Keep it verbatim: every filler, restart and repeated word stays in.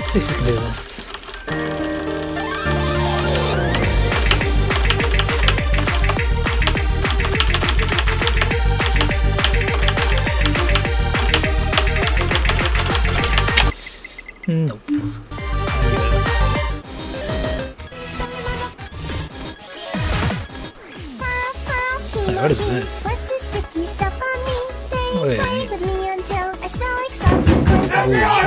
Let's see if we can do this. Nope. Yes. Hey, what is this? Wait. Oh, wow.